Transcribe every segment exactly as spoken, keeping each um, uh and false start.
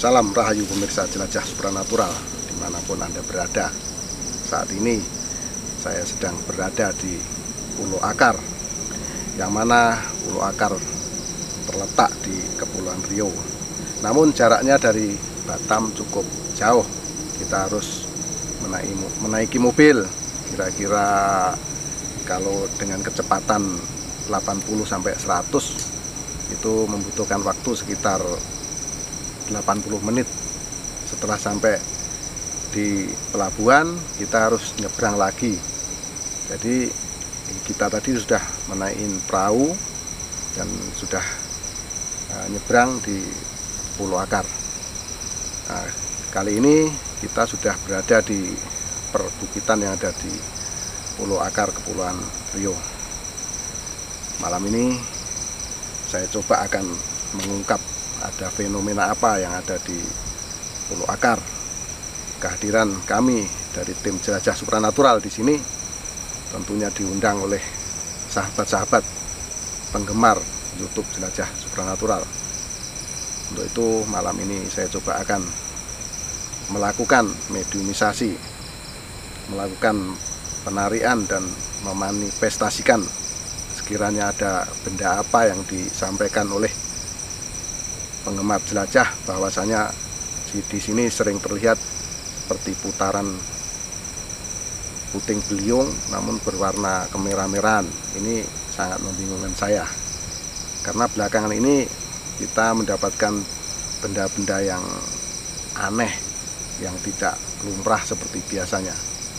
Salam Rahayu pemirsa Jelajah Supranatural dimanapun Anda berada. Saat ini saya sedang berada di Pulau Akar, yang mana Pulau Akar terletak di Kepulauan Riau. Namun jaraknya dari Batam cukup jauh. Kita harus menaiki, menaiki mobil. Kira-kira kalau dengan kecepatan delapan puluh sampai seratus itu membutuhkan waktu sekitar delapan puluh menit. Setelah sampai di pelabuhan kita harus nyebrang lagi. Jadi kita tadi sudah menaikin perahu dan sudah uh, nyebrang di Pulau Akar. Nah, kali ini kita sudah berada di perbukitan yang ada di Pulau Akar, Kepulauan Riau. Malam ini saya coba akan mengungkap ada fenomena apa yang ada di Pulau Akar. Kehadiran kami dari tim Jelajah Supranatural di sini tentunya diundang oleh sahabat-sahabat penggemar YouTube Jelajah Supranatural. Untuk itu malam ini saya coba akan melakukan mediumisasi, melakukan penarian dan memanifestasikan sekiranya ada benda apa yang disampaikan oleh penggemar jelajah, bahwasanya di sini sering terlihat seperti putaran puting beliung namun berwarna kemerah-merahan. Ini sangat membingungkan saya karena belakangan ini kita mendapatkan benda-benda yang aneh yang tidak lumrah seperti biasanya.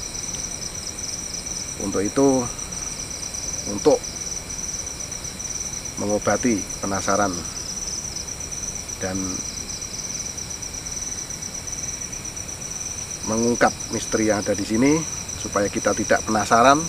Untuk itu, untuk mengobati penasaran dan mengungkap misteri yang ada di sini supaya kita tidak penasaran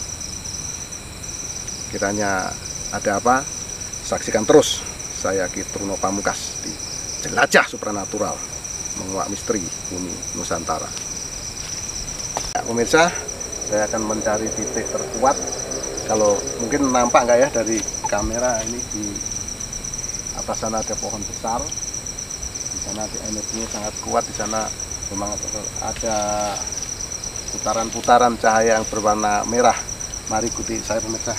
kiranya ada apa, saksikan terus saya Ki Truno Pamungkas di Jelajah Supranatural, menguak misteri bumi Nusantara. Ya, pemirsa, saya akan mencari titik terkuat. Kalau mungkin nampak nggak ya dari kamera, ini di atas sana ada pohon besar, di sana energinya sangat kuat, di sana memang ada putaran-putaran cahaya yang berwarna merah. Mari ikuti saya pemirsa.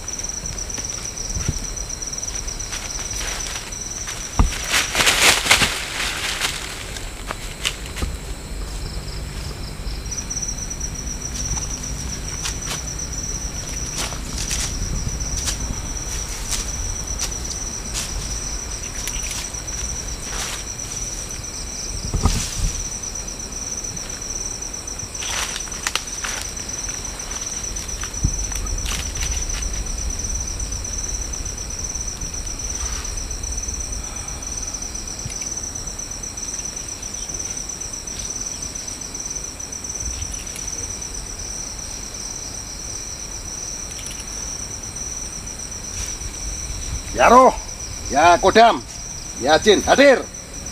Ya roh, ya kodam, ya jin hadir.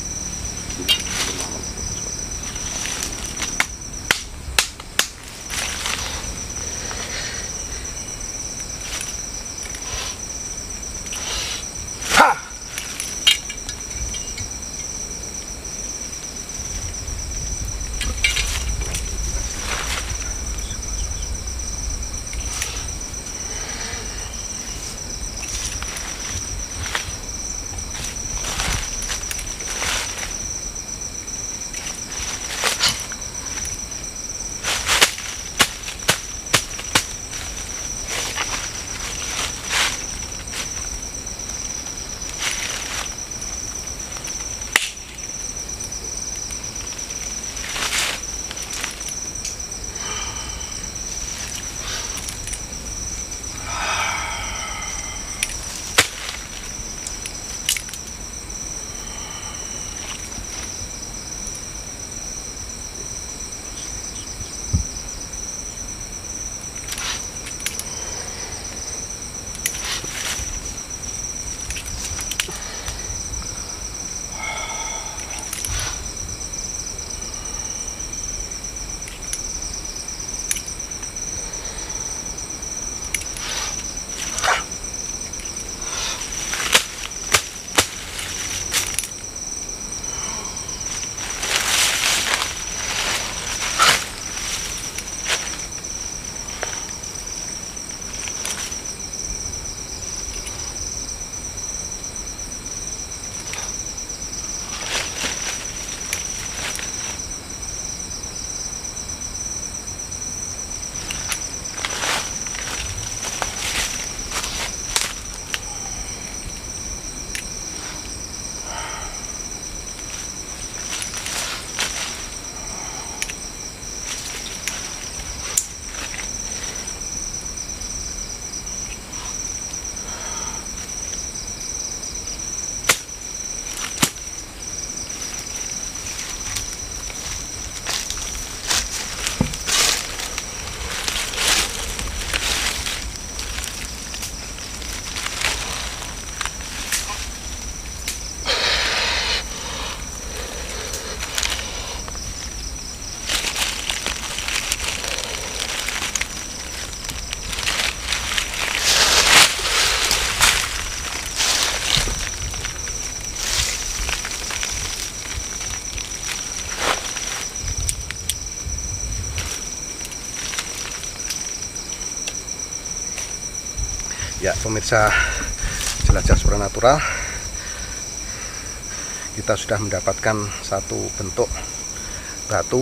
Ha! Ya pemirsa jelajah supranatural, kita sudah mendapatkan satu bentuk batu.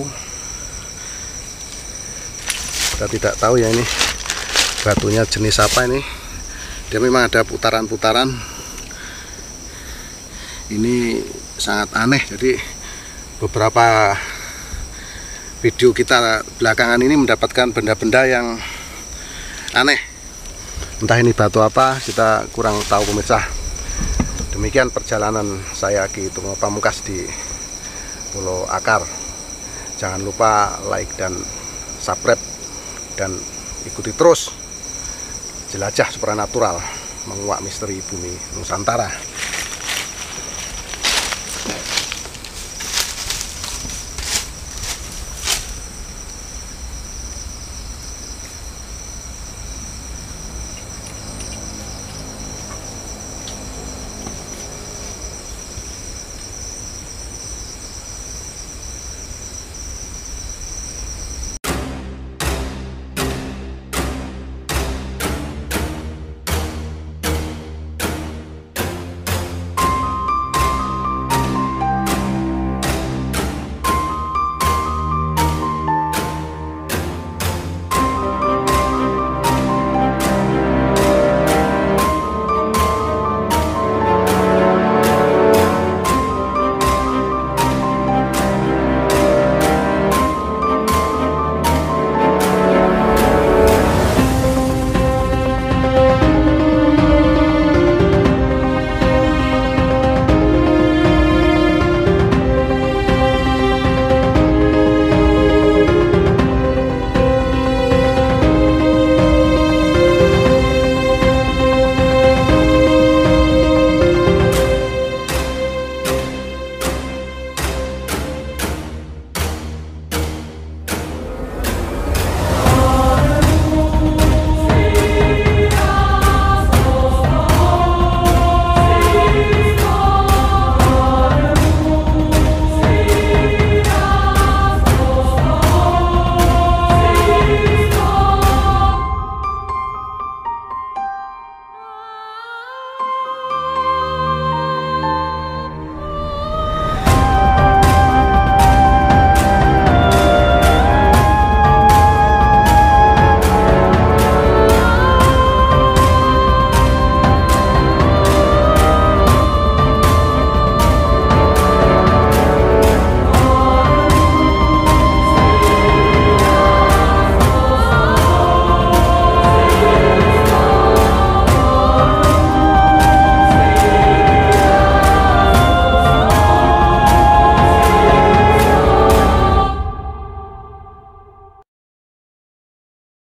Kita tidak tahu ya ini batunya jenis apa ini. Dia memang ada putaran-putaran. Ini sangat aneh. Jadi beberapa video kita belakangan ini mendapatkan benda-benda yang aneh. Entah ini batu apa, kita kurang tahu pemirsa. Demikian perjalanan saya Ki Tunggal Pamungkas di Pulau Akar. Jangan lupa like dan subscribe dan ikuti terus jelajah supranatural menguak misteri bumi Nusantara.